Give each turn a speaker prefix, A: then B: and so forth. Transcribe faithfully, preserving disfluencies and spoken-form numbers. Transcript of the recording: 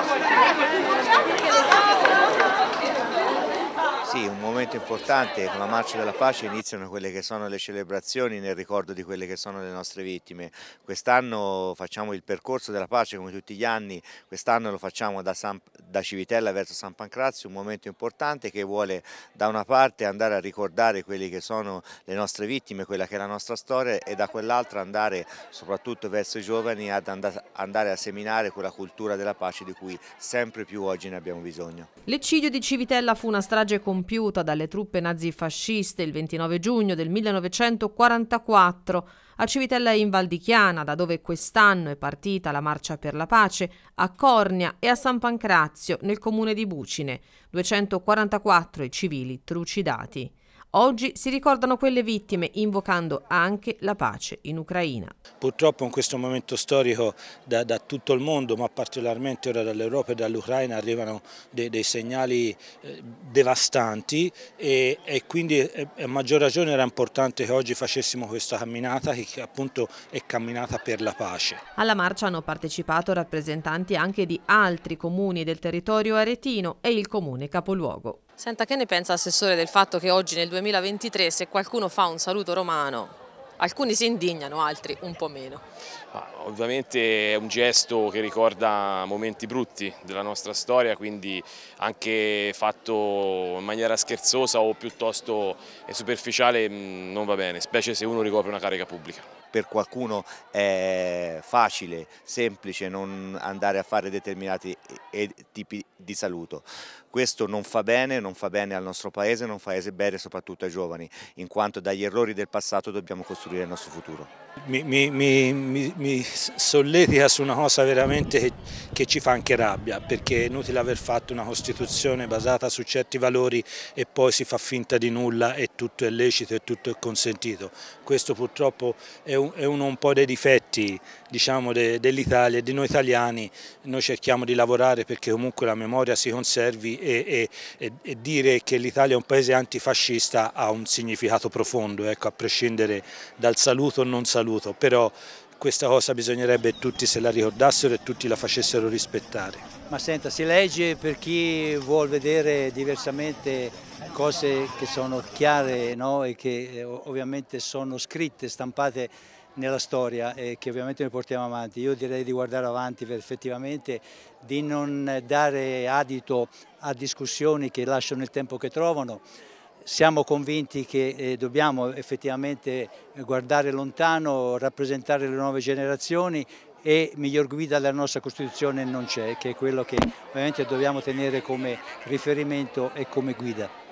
A: Sì, un momento importante, con la Marcia della Pace iniziano quelle che sono le celebrazioni nel ricordo di quelle che sono le nostre vittime. Quest'anno facciamo il percorso della pace come tutti gli anni, quest'anno lo facciamo da, San, da Civitella verso San Pancrazio, un momento importante che vuole da una parte andare a ricordare quelle che sono le nostre vittime, quella che è la nostra storia, e da quell'altra andare soprattutto verso i giovani ad andare a seminare quella cultura della pace di cui sempre più oggi ne abbiamo bisogno.
B: L'eccidio di Civitella fu una strage compiuta dalle truppe nazifasciste il ventinove giugno del millenovecentoquarantaquattro a Civitella in Val di Chiana, da dove quest'anno è partita la Marcia per la Pace, a Cornia e a San Pancrazio nel comune di Bucine, duecentoquarantaquattro i civili trucidati. Oggi si ricordano quelle vittime invocando anche la pace in Ucraina.
C: Purtroppo in questo momento storico da, da tutto il mondo, ma particolarmente ora dall'Europa e dall'Ucraina, arrivano dei, dei segnali eh, devastanti e, e quindi eh, a maggior ragione era importante che oggi facessimo questa camminata che appunto è camminata per la pace.
B: Alla marcia hanno partecipato rappresentanti anche di altri comuni del territorio aretino e il comune capoluogo.
D: Senta, che ne pensa Assessore del fatto che oggi nel duemilaventitré se qualcuno fa un saluto romano, alcuni si indignano, altri un po' meno?
E: Ma ovviamente è un gesto che ricorda momenti brutti della nostra storia, quindi anche fatto in maniera scherzosa o piuttosto superficiale non va bene, specie se uno ricopre una carica pubblica.
A: Per qualcuno è facile, semplice non andare a fare determinati tipi di saluto. Questo non fa bene, non fa bene al nostro paese, non fa bene soprattutto ai giovani, in quanto dagli errori del passato dobbiamo costruire il nostro futuro.
C: Mi, mi, mi, mi solletica su una cosa veramente che, che ci fa anche rabbia, perché è inutile aver fatto una Costituzione basata su certi valori e poi si fa finta di nulla e tutto è lecito e tutto è consentito. Questo purtroppo è, un, è uno un po' dei difetti, diciamo, de, dell'Italia e di noi italiani. Noi cerchiamo di lavorare perché comunque la memoria si conservi e, e, e dire che l'Italia è un paese antifascista ha un significato profondo, ecco, a prescindere dal saluto o non saluto, però questa cosa bisognerebbe che tutti se la ricordassero e tutti la facessero rispettare.
F: Ma senta, si legge per chi vuol vedere diversamente cose che sono chiare, no? E che ovviamente sono scritte, stampate nella storia e che ovviamente noi portiamo avanti. Io direi di guardare avanti per effettivamente di non dare adito a discussioni che lasciano il tempo che trovano. Siamo convinti che eh, dobbiamo effettivamente guardare lontano, rappresentare le nuove generazioni e miglior guida della nostra Costituzione non c'è, che è quello che ovviamente dobbiamo tenere come riferimento e come guida.